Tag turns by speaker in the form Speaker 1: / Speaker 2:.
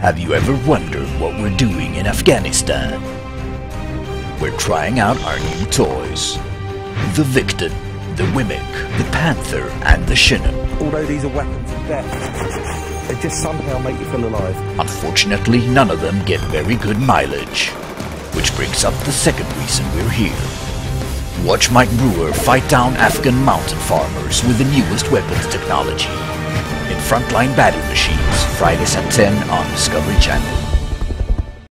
Speaker 1: Have you ever wondered what we're doing in Afghanistan? We're trying out our new toys. The Victon, the Wimmick, the Panther and the Chinook.
Speaker 2: Although these are weapons of death, they just somehow make you feel alive.
Speaker 1: Unfortunately, none of them get very good mileage. Which brings up the second reason we're here. Watch Mike Brewer fight down Afghan mountain farmers with the newest weapons technology in Frontline Battle Machines, Fridays at 10 on Discovery Channel.